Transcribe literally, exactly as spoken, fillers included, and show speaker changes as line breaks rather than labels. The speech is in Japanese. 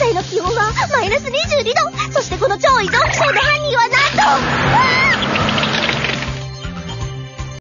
在の気温はマイナスにじゅう